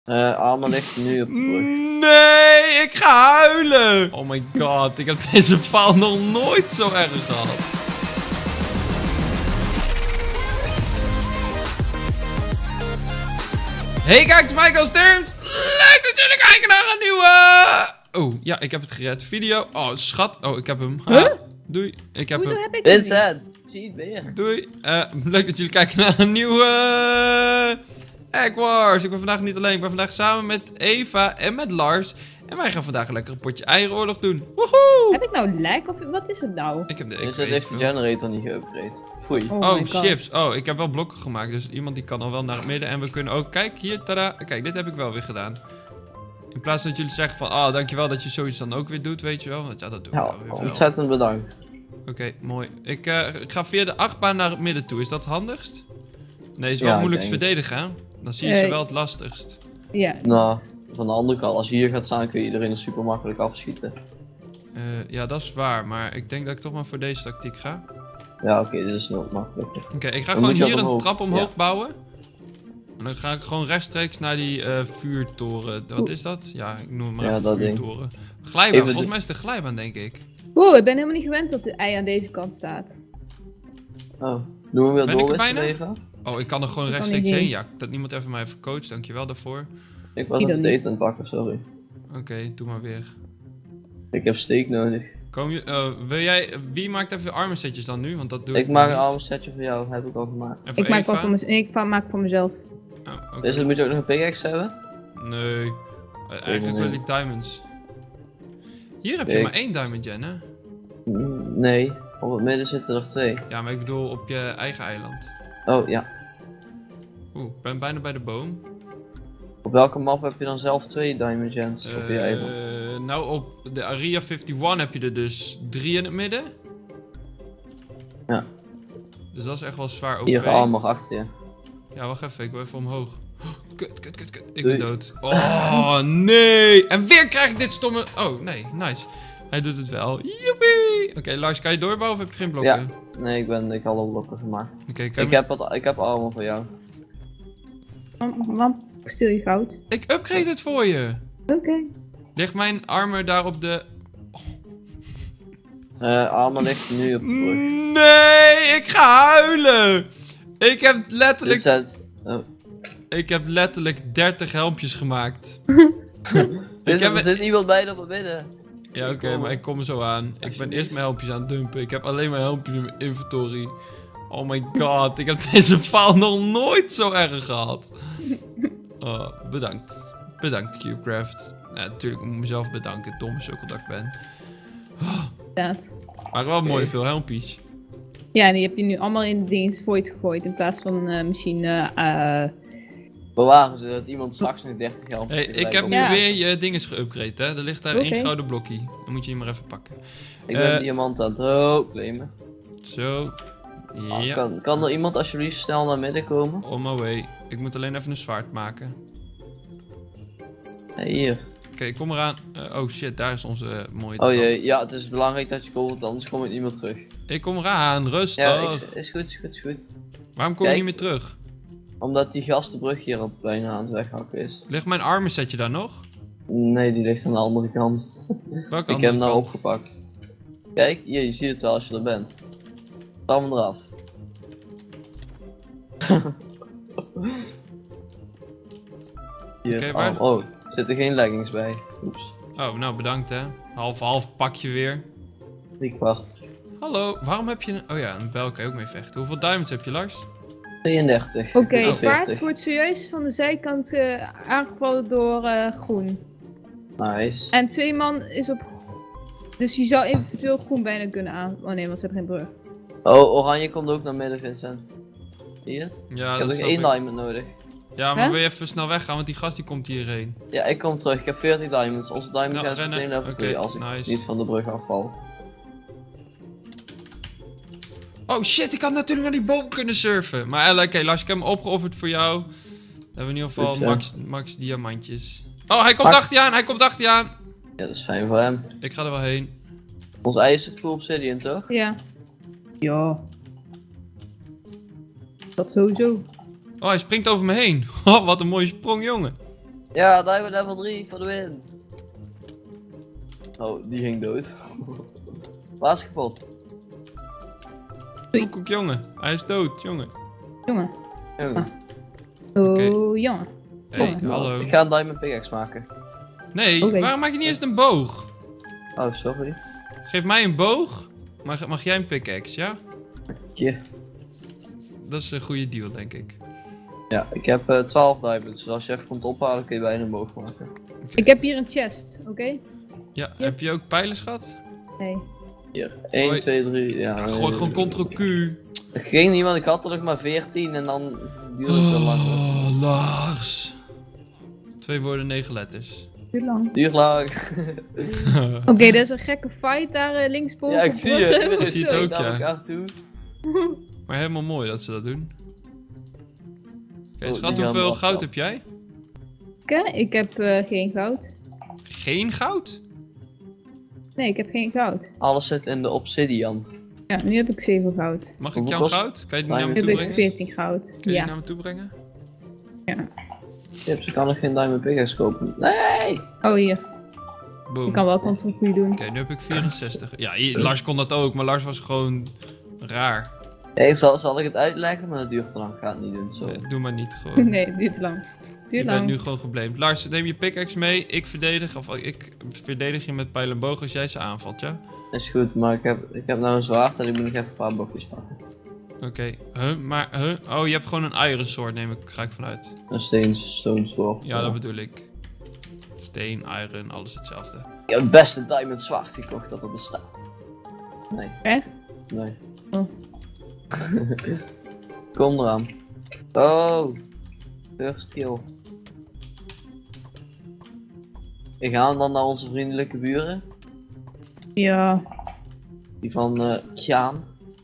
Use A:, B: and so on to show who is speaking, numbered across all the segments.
A: Allemaal ligt nu op de brug.
B: Nee, ik ga huilen. Oh my god, ik heb deze faal nog nooit zo erg gehad. Hey kijkers, Michael Sturms. Leuk dat jullie kijken naar een nieuwe... Oh, ja, ik heb het gered. Video. Oh, schat. Oh, ik heb hem.
C: Huh?
B: Doei. Ik heb
C: Hoezo
B: hem.
C: heb ik het niet?
A: Vincent, zie je het weer?
B: Doei. Leuk dat jullie kijken naar een nieuwe... Egg Wars. Ik ben vandaag niet alleen. Ik ben vandaag samen met Eva en met Lars. En wij gaan vandaag een lekker potje eieroorlog doen. Woehoe!
C: Heb ik nou lijk of wat is het nou?
B: Ik heb de...
A: Vincent heeft de generator niet geüpgrade. Foei.
C: Oh my God.
B: chips. Oh, ik heb wel blokken gemaakt. Dus iemand die kan al wel naar het midden. En we kunnen ook... Kijk, hier, tada. Kijk, dit heb ik wel weer gedaan. In plaats dat jullie zeggen van... Ah, dankjewel dat je zoiets dan ook weer doet, weet je wel. Want ja, dat doe ik
A: Ja,
B: wel weer wel.
A: ontzettend bedankt.
B: Oké, mooi. Ik ga via de achtbaan naar het midden toe. Is dat het handigst? Nee, is wel
A: Ja,
B: moeilijk te
A: ik denk
B: verdedigen, hè? Dan zie je ze wel het lastigst.
C: Ja.
A: Nou, van de andere kant, als je hier gaat staan kun je iedereen super makkelijk afschieten.
B: Ja, dat is waar. Maar ik denk dat ik toch maar voor deze tactiek ga.
A: Ja, oké, dit is nog makkelijker.
B: Oké, ik ga
A: Dan
B: gewoon
A: moet je
B: hier een
A: omhoog.
B: trap omhoog
A: Ja.
B: bouwen. En dan ga ik gewoon rechtstreeks naar die vuurtoren. Wat is dat? Ja, ik noem het maar
A: Ja,
B: even
A: dat ding.
B: vuurtoren. Glijbaan,
A: Even
B: volgens mij is het een glijbaan, denk ik.
C: Wow, ik ben helemaal niet gewend dat de ei aan deze kant staat.
A: Oh, doen we weer
B: Ben ik er
A: doorwisselen
B: bijna?
A: even?
B: Oh, ik kan er gewoon
C: Ik kan
B: rechtstreeks
C: niet
B: heen.
C: heen.
B: Ja, dat niemand even mij even coacht. Dankjewel daarvoor.
A: Ik was
C: Die
A: aan het
C: dan niet.
A: eten aan het pakken, sorry.
B: Oké, doe maar weer.
A: Ik heb steak nodig.
B: Wie maakt even armor setjes dan nu? Want dat doe
A: Ik
B: nog
A: maak een
B: niet.
A: armor setje voor jou, heb ik al gemaakt.
B: En voor
C: Ik maak,
B: Eva?
C: maak voor mezelf.
B: Oh, oké.
A: Dus dan moet je ook nog een pickaxe hebben?
B: Nee. Eigenlijk wil ik diamonds. Hier heb je
A: Ik-
B: maar 1 diamond gen, hè?
A: Nee, op het midden zitten er 2.
B: Ja, maar ik bedoel op je eigen eiland.
A: Oh ja.
B: Oeh, ik ben bijna bij de boom.
A: Op welke map heb je dan zelf 2 diamond gens op je eiland?
B: Nou, op de Area 51 heb je er dus 3 in het midden.
A: Ja.
B: Dus dat is echt wel zwaar OP.
A: Hier armor achter je.
B: Ja, wacht even, ik wil even omhoog. Oh, kut. Ik
A: Doei.
B: ben dood. Oh, nee. En weer krijg ik dit stomme... Oh, nee, nice. Hij doet het wel. Joepie. Oké, Lars, kan je doorbouwen of heb je geen blokken?
A: Ja. Nee, ik had al blokken gemaakt.
B: Oké,
A: Ik heb armor voor jou.
C: Waarom stil je goud?
B: Ik upgrade het voor je.
C: Oké.
B: Ligt mijn armor daar op de...
A: Armor ligt nu op de brug.
B: Nee, ik ga huilen. Ik heb letterlijk...
A: Vincent. Oh.
B: Ik heb letterlijk 30 helmpjes gemaakt.
A: Vincent,
B: heb-
A: er zit iemand bij op het midden.
B: Ja, oké, maar ik kom er zo aan. Ik ben eerst mijn helmpjes aan het dumpen. Ik heb alleen maar helmpjes in mijn inventory. Oh my god, ik heb deze faal nog nooit zo erg gehad. Oh, bedankt. Bedankt, CubeCraft. Ja, natuurlijk moet ik mezelf bedanken, domme sukkel dat ik ben.
C: Inderdaad.
B: Maar wel mooi veel helmpjes.
C: Ja, en die heb je nu allemaal in de dingen void gegooid in plaats van misschien
A: Bewaren ze dat iemand straks nog 30 helmpjes
B: Hey, ik heb nu
C: Ja.
B: weer je dinges geüpgrade, hè. Er ligt daar
C: Oké.
B: 1 gouden blokje. Dan moet je die maar even pakken.
A: Ik ben diamant aan het claimen.
B: Zo.
A: Ah,
B: Ja,
A: kan er iemand alsjeblieft snel naar midden komen?
B: on my way. Ik moet alleen even een zwaard maken.
A: Hey, hier.
B: Oké, ik kom eraan. Oh shit, daar is onze mooie
A: Oh
B: trap.
A: jee, ja, het is belangrijk dat je komt, anders komt niet meer terug.
B: Ik kom eraan, rustig.
A: Ja, is goed.
B: Waarom kom je
A: Kijk.
B: niet meer terug?
A: Omdat die gastenbrug hier al bijna aan het weghakken is.
B: Ligt mijn armor setje daar nog?
A: Nee, die ligt aan de andere kant.
B: Welke
A: Ik heb
B: andere
A: hem nou
B: kant?
A: opgepakt. Kijk, hier, je ziet het wel als je er bent. Stam hem eraf. Hier,
B: Oké, waar-
A: oh, er zitten geen leggings bij. Oeps,
B: Oh, nou bedankt hè. Half pakje weer.
A: 3/4.
B: Hallo, waarom heb je een... Oh ja, een bel kan je ook mee vechten. Hoeveel diamonds heb je, Lars?
A: 32.
C: Oké,
A: Ik heb
C: paard
A: 40.
C: wordt serieus van de zijkant aangevallen door groen.
A: Nice.
C: En 2 man is op... Dus je zou eventueel groen bijna kunnen aan... Oh nee, want ze hebben geen brug.
A: Oh, oranje komt ook naar midden, Vincent. Zie je het?
B: Ja,
A: Ik heb nog
B: snap
A: 1
B: ik.
A: diamond nodig.
B: Ja, maar
C: Hè?
B: wil je even snel weggaan, want die gast die komt hierheen.
A: Ja, ik kom terug. Ik heb 40 diamonds. Onze diamond
B: Nou,
A: gaat
B: rennen.
A: meteen level
B: Oké,
A: 2 als ik
B: nice.
A: niet van de brug afval.
B: Oh shit, ik had natuurlijk naar die boom kunnen surfen. Maar oké, Lars, ik heb hem opgeofferd voor jou. Dan hebben we in ieder geval
A: Goed zo.
B: max diamantjes. Oh, hij komt
A: Pak.
B: achter je aan, hij komt achter je aan.
A: Ja, dat is fijn voor hem.
B: Ik ga er wel heen.
A: Ons ei is full obsidian, toch?
C: Ja. Ja. Dat sowieso.
B: Oh, hij springt over me heen. Oh, wat een mooie sprong, jongen.
A: Ja, Diamond level 3 voor de win. Oh, die ging dood. Waar is kapot?
B: Koekoek, jongen. Hij is dood, jongen.
C: Jongen.
A: Jongen.
C: Oh,
B: Oké.
C: jongen.
B: Hey,
C: Oh.
B: hallo.
A: Ik ga een diamond pickaxe maken.
B: Nee,
C: Oké.
B: waarom maak je niet eens een boog?
A: Oh, sorry.
B: Geef mij een boog. Mag jij een pickaxe, ja?
A: Hier.
B: Dat is een goede deal, denk ik.
A: Ja, ik heb 12 diamonds. Dus als je even komt ophalen, kun je bijna een boog maken.
C: Ik heb hier een chest, oké?
B: Ja, heb je ook pijlen, schat?
C: Nee.
A: Hier. 1,
B: Hoi.
A: 2, 3. Ja,
B: Gooi gewoon Ctrl-Q.
A: Het ging niet, want ik had er nog maar 14 en dan duurde het te lang.
B: Oh, Lars. 2 woorden, 9 letters.
C: Duurt lang.
A: Duur lang.
C: Oké, er is een gekke fight daar linksboven.
A: Ja, ik zie het.
B: Ik zie het ook,
A: Naar
B: ja.
A: elkaar toe.
B: Maar helemaal mooi dat ze dat doen. Oké,
A: Oh,
B: schat,
A: die
B: hoeveel
A: gaan
B: goud
A: afstand.
B: heb jij?
C: Ik heb geen goud.
B: Geen goud?
C: Nee, ik heb geen goud.
A: Alles zit in de obsidian.
C: Ja, nu heb ik 7 goud.
B: Mag ik
A: Hoeveel
B: jouw
A: kost-
B: goud? Kan je die naar me
C: Nu
B: toe
C: heb ik
B: brengen?
C: 14 goud.
B: Kun je die
C: Ja.
B: naar me toe brengen?
A: Chips, ik kan nog geen diamond pickaxe kopen. Nee!
C: Oh, hier.
B: Boom.
C: Ik kan wel Ctrl-Q doen.
B: Oké, nu heb ik 64. Ja, Lars kon dat ook, maar Lars was gewoon raar.
A: Hey, zal ik het uitleggen, maar dat duurt te lang. Ik ga het niet doen. Zo.
B: Nee, doe maar niet gewoon.
C: Nee, het duurt te lang.
B: Je
C: Duurt
B: bent
C: lang.
B: nu gewoon geblamed. Lars, neem je pickaxe mee. Ik verdedig je met pijl en boog als jij ze aanvalt, ja?
A: Is goed, maar ik heb nou een zwaard en ik moet nog even een paar blokjes pakken.
B: Oké. Oh, je hebt gewoon een iron sword, ga ik vanuit.
A: Een stone sword.
B: Ja, dat bedoel ik. Steen, iron, alles hetzelfde.
A: Ik heb het beste diamond zwaard gekocht dat er bestaat. Nee.
C: Echt?
A: Nee.
C: Oh.
A: Kom eraan. Oh. First kill. Ik ga dan naar onze vriendelijke buren.
C: Ja.
A: Die van Gjaan.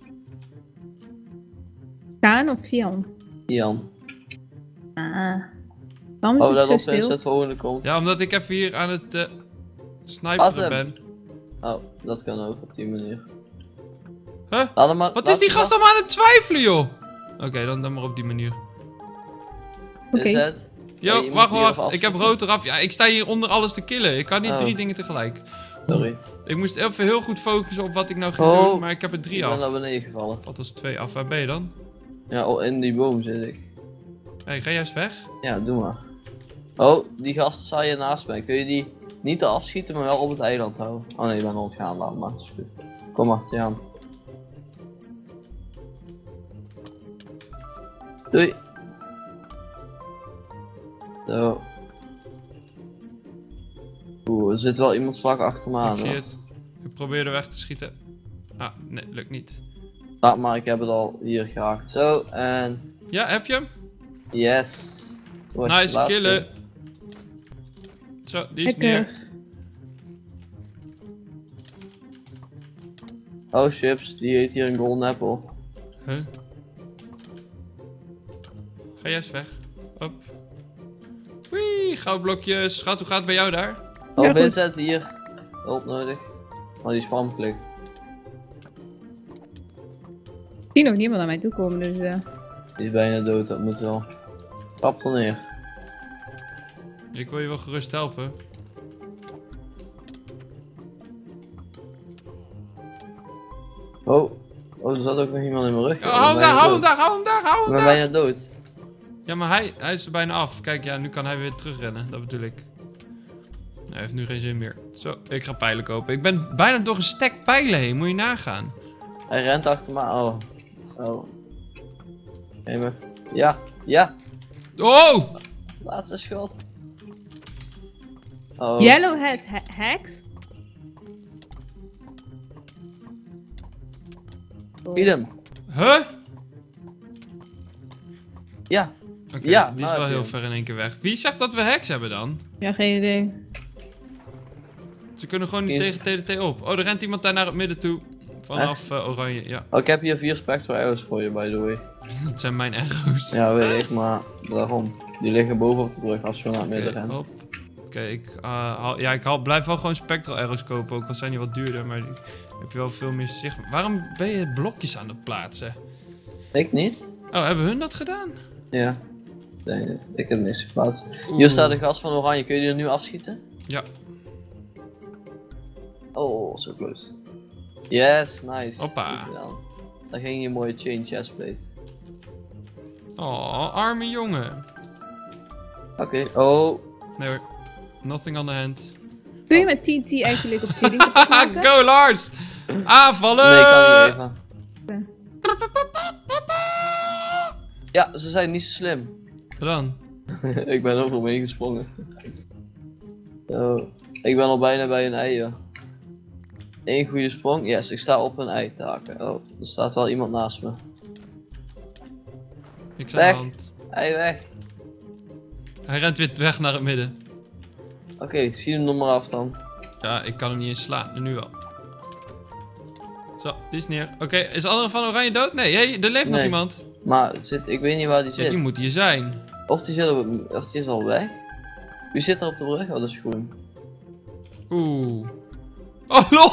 C: Kaan of Jan?
A: Jan.
C: Ah. Waarom is
A: Oh,
C: het
A: dat
C: zo
A: op
C: stil?
A: is het volgende komt.
B: Ja, omdat ik even hier aan het
A: Pas
B: sniperen
A: hem.
B: ben.
A: Oh, dat kan ook op die manier.
B: Huh?
A: Laat hem maar,
B: Wat
A: laat
B: is die
A: hem
B: gast allemaal aan het twijfelen, joh? Oké, dan maar op die manier.
A: maar.
C: Oké.
A: Is het?
B: Yo,
A: Ja, je moet
B: wacht,
A: hier
B: wacht.
A: even
B: Ik heb rood eraf. Ja, ik sta hier onder alles te killen. Ik kan niet
A: Oh.
B: 3 dingen tegelijk.
A: Sorry.
B: Ik moest even heel goed focussen op wat ik nou ging
A: Oh.
B: doen, maar ik heb er 3
A: Ik ben naar
B: af.
A: beneden gevallen.
B: Wat was 2 af? Waar ben je dan?
A: Ja, oh, in die boom zit ik.
B: Hey, ga jij eens weg?
A: Ja, doe maar. Oh, die gast sta je naast mij. Kun je die niet te afschieten, maar wel op het eiland houden? Oh nee, ik ben ontgaan. Laat maar. Is goed. Kom maar, Jan. Doei. Zo. Oeh, er zit wel iemand vlak achter me aan.
B: Ik zie
A: hoor.
B: het. Ik probeer er weg te schieten. Ah, nee, lukt niet.
A: Laat maar, ik heb het al hier geraakt. Zo, en...
B: Ja, heb je hem?
A: Yes. Wordt
B: Nice,
A: laatste.
B: killen. Zo, die is
C: Lekker.
B: neer.
A: Oh, chips, die heet hier een golden apple.
B: Huh? Ga jij eens weg. Hop. Wee, goudblokjes. Schat, hoe gaat het bij jou daar?
A: Oh,
C: Ja, goed.
A: Vincent, hier. Hulp nodig. Oh, die spam klikt.
C: Ik zie nog niemand naar mij toe komen, dus
A: Die is bijna dood, dat moet wel. Kap er neer.
B: Ik wil je wel gerust helpen.
A: Oh. Oh, er zat ook nog iemand in mijn rug.
B: Ja, hou hem daar, hou hem daar, hou hem daar, hou
A: Ik
B: hem
A: ben
B: daar.
A: bijna dood.
B: Ja, maar hij is er bijna af. Kijk, ja, nu kan hij weer terugrennen. Dat bedoel ik. Hij heeft nu geen zin meer. Zo, ik ga pijlen kopen. Ik ben bijna door een stack pijlen heen. Moet je nagaan.
A: Hij rent achter me. Oh. Oh. Neem me. Ja. Ja.
B: Oh!
A: Laatste schot. Oh.
C: Yellow has hacks.
A: Feed hem.
B: Huh?
A: Ja.
B: Oké,
A: Ja,
B: die is
A: nou
B: wel
A: heb je
B: heel
A: hem.
B: ver in één keer weg. Wie zegt dat we hacks hebben dan?
C: Ja, geen idee.
B: Ze kunnen gewoon niet
A: Hier.
B: tegen TDT op. Oh, er rent iemand daar naar het midden toe. Vanaf oranje, ja.
A: Oh, ik heb hier 4 spectral arrows voor je, by the way.
B: Dat zijn mijn echo's.
A: Ja, weet ik, maar daarom. Die liggen boven op de brug als je naar het midden
B: Oké,
A: rent.
B: hop. Oké, blijf wel gewoon spectral arrows kopen. Ook al zijn die wat duurder, maar die heb je wel veel meer zicht. Waarom ben je blokjes aan het plaatsen?
A: Ik niet?
B: Oh, hebben hun dat gedaan?
A: Ja. denk het. Ik heb niks geplaatst. Hier staat de gast van oranje, kun je die er nu afschieten?
B: Ja.
A: Oh, zo close. Yes, nice.
B: Hoppa.
A: Goed gedaan. Dan ging je mooie chain chestplate.
B: Oh, arme jongen.
A: Oké, oh.
B: Nee hoor. Nothing on the hand.
C: Kun je met TNT eigenlijk op seeding kapot maken?
B: Go Lars! Aanvallen!
A: Nee, kan niet even. Ja, ze zijn niet zo slim.
B: Wat dan?
A: Ik ben overal mee gesprongen. Zo. Ik ben al bijna bij een ei, joh. Eén goede sprong. Yes, ik sta op een ei taken. Oh, er staat wel iemand naast me.
B: Niks aan de
A: Weg.
B: hand.
A: Ei weg.
B: Hij rent weer weg naar het midden.
A: Oké, zie hem nog maar af dan.
B: Ja, ik kan hem niet eens slaan. Nu wel. Zo, die is neer. Oké, is de andere van oranje dood? Nee, hey, er leeft nog
A: Nee.
B: iemand.
A: Maar ik weet niet waar die
B: Ja,
A: zit.
B: die moet hier zijn.
A: Of die zit of die is al weg. Wie zit er op de brug? Oh, dat is groen.
B: Oeh. Oh, lol.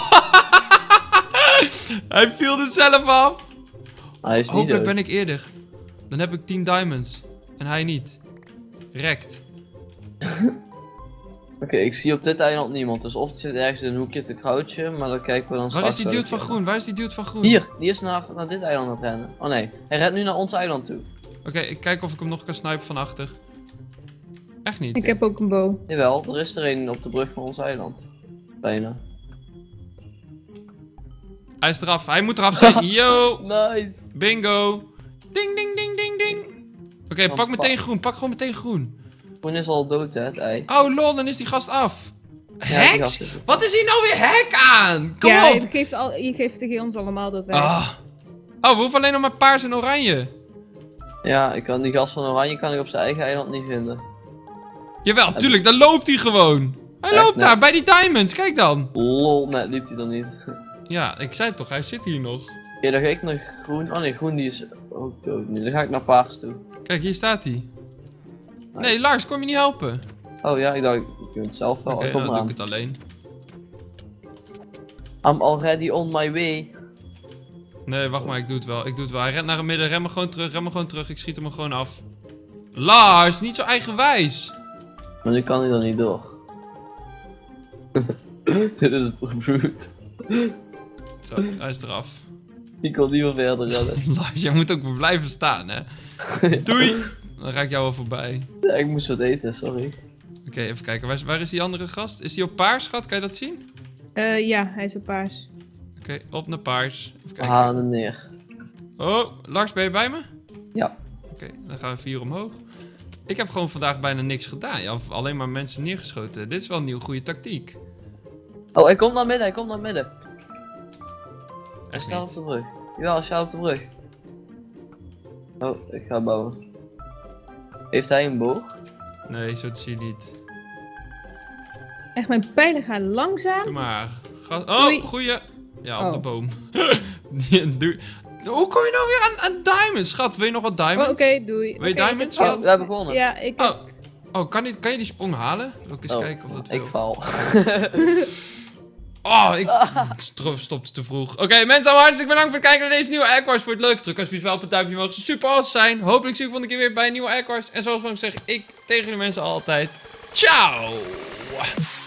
B: Hij viel er zelf af.
A: Hij is niet
B: Hopelijk
A: dood.
B: ben ik eerder. Dan heb ik 10 diamonds. En hij niet. Rekt.
A: Oké, ik zie op dit eiland niemand. Dus of die zit ergens in een hoekje te crouchen, maar dan kijken we dan
B: Waar is
A: straks
B: die
A: wel
B: dude van
A: even.
B: groen? Waar is die dude van groen?
A: Hier, die is naar dit eiland aan het rennen. Oh nee, hij rent nu naar ons eiland toe.
B: Oké, ik kijk of ik hem nog kan snipen van achter. Echt niet.
C: Ik heb ook een bow.
A: Jawel, er is er een op de brug van ons eiland. Bijna.
B: Hij is eraf. Hij moet eraf zijn. Yo.
A: Nice.
B: Bingo. Ding, ding, ding, ding, ding. Oké,
A: Oh,
B: pak meteen
A: fuck.
B: groen. Pak gewoon meteen groen.
A: Groen is al dood, hè, het ei.
B: Oh lol, dan is die gast af.
A: Ja, die
B: Heks?
A: gast is er.
B: Wat is hier nou weer hek aan? Kom
C: Ja,
B: op.
C: je geeft tegen ons allemaal dat wij.
B: Ah. Oh, we hoeven alleen nog maar paars en oranje.
A: Ja, ik kan die gast van oranje kan ik op zijn eigen eiland niet vinden.
B: Jawel, tuurlijk, dan loopt hij gewoon. Hij
A: Echt,
B: loopt
A: nee.
B: daar, bij die diamonds. Kijk dan.
A: Lol, net liep hij dan niet.
B: Ja, ik zei het toch, hij zit hier nog.
A: Oké, dan ga ik naar groen. Oh nee, groen die is ook dood nu. Dan ga ik naar paars toe.
B: Kijk, hier staat hij. Nee, Lars, kom je niet helpen?
A: Oh ja, ik dacht, ik doe het zelf wel.
B: Oké,
A: Kom
B: dan
A: maar
B: doe ik
A: aan.
B: het alleen.
A: I'm already on my way.
B: Nee, wacht maar, ik doe het wel. Ik doe het wel. Hij rent naar het midden, ren me gewoon terug. Ik schiet hem er gewoon af. Lars, niet zo eigenwijs.
A: Maar nu kan hij dan niet door. Dit is brute.
B: Zo, hij is eraf.
A: Die kon niet meer verder rennen.
B: Lars, jij moet ook weer blijven staan, hè. Doei. Dan ga ik jou wel voorbij.
A: Ja, ik moest wat eten, sorry.
B: Oké, even kijken. Waar is die andere gast? Is die op paars, schat? Kan je dat zien?
C: Ja, hij is op paars.
B: Oké, op naar paars. Even
A: We
B: kijken.
A: halen hem neer.
B: Oh, Lars, ben je bij me?
A: Ja.
B: Oké, dan gaan we 4 omhoog. Ik heb gewoon vandaag bijna niks gedaan. Ja, of alleen maar mensen neergeschoten. Dit is wel een nieuwe goede tactiek.
A: Oh, hij komt naar midden, hij komt naar midden. Hij
B: Echt
A: staat op
B: niet.
A: de brug. Ja, hij staat op de brug. Oh, ik ga bouwen. Heeft hij een boog?
B: Nee, zo te zien niet.
C: Echt, mijn pijlen gaan langzaam.
B: Doe maar. Oh,
C: Doei.
B: goeie. Ja, op de
C: Oh.
B: boom. Hoe kom je nou weer aan diamonds? Schat, wil je nog wat diamonds?
C: Oh, oké, doei.
B: Wil je
C: Oké,
B: diamonds,
C: dit
A: Ja,
B: schat?
A: we hebben gewonnen.
C: Ja, ik heb...
B: Oh, kan je die sprong halen? Wil ik eens
A: Oh,
B: kijken of dat
A: ik
B: wil?
A: val.
B: Oh, ik stopte te vroeg. Oké, mensen, allemaal hartstikke bedankt voor het kijken naar deze nieuwe Aircourse. Voor het leuke druk alsjeblieft wel op het duimpje omhoog. Super awesome zijn. Hopelijk zie ik volgende keer weer bij een nieuwe Aircourse. En zoals ik zeg ik tegen de mensen altijd. Ciao!